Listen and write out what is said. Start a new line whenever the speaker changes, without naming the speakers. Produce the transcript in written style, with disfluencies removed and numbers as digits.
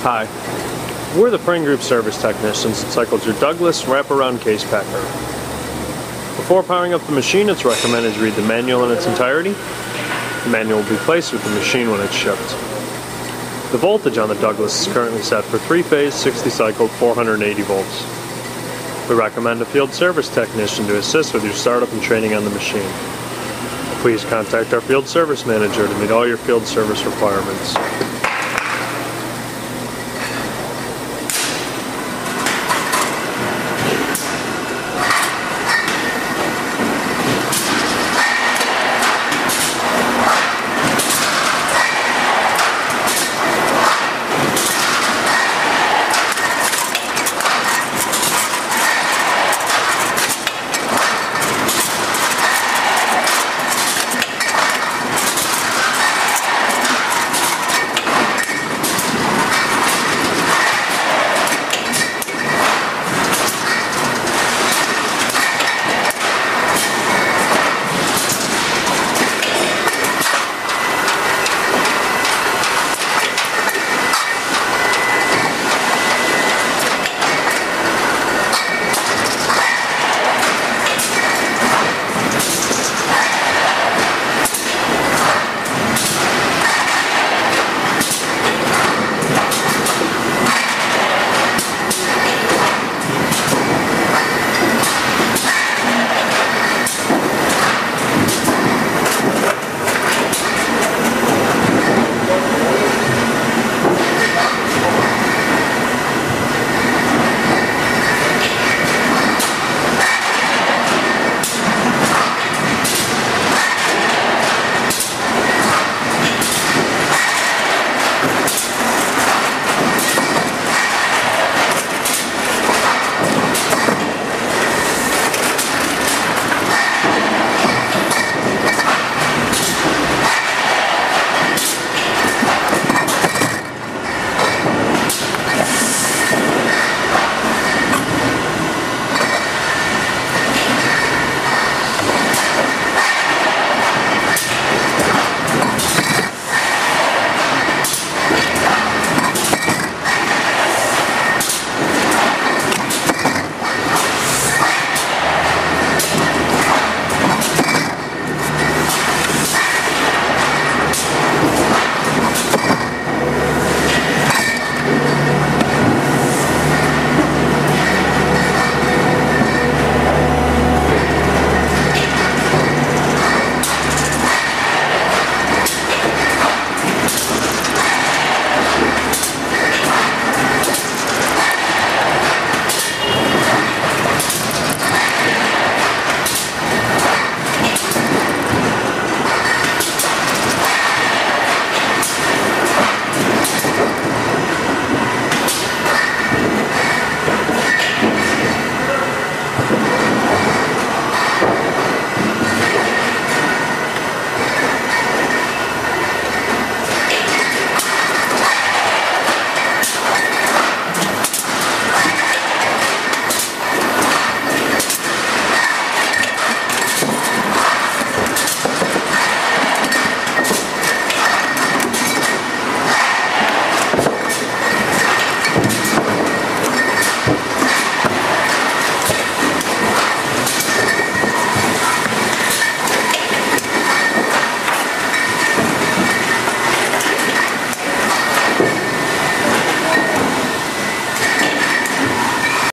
Hi, we're the Frain Group service technicians that cycled your Douglas wraparound case packer. Before powering up the machine, it's recommended to read the manual in its entirety. The manual will be placed with the machine when it's shipped. The voltage on the Douglas is currently set for 3-phase, 60-cycle, 480 volts. We recommend a field service technician to assist with your startup and training on the machine. Please contact our field service manager to meet all your field service requirements.